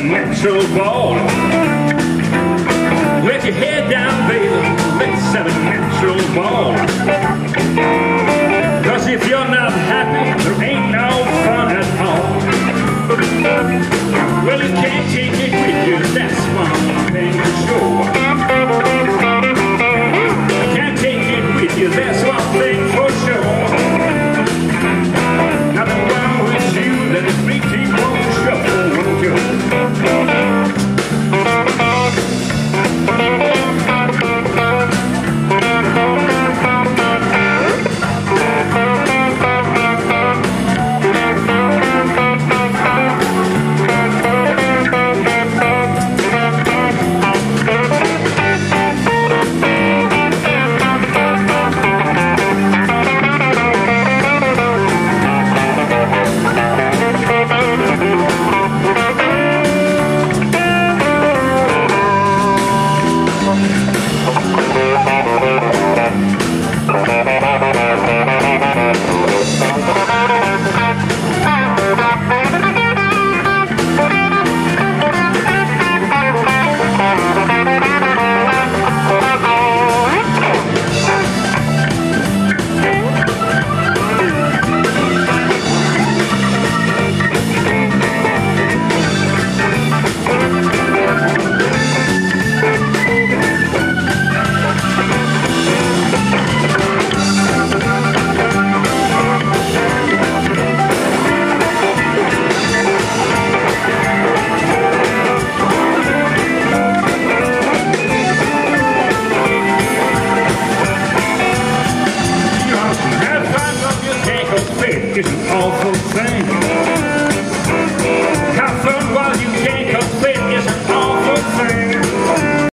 metro ball. Let your head down, baby, let's have a metro ball. Cause if you're not happy, there ain't no fun at all. Well, you can't take it with you, that's one thing for sure. Can't take it with you, that's one thing for sure. Nothing wrong with you, that it makes you want to shuffle, won't you? It's an awful thing.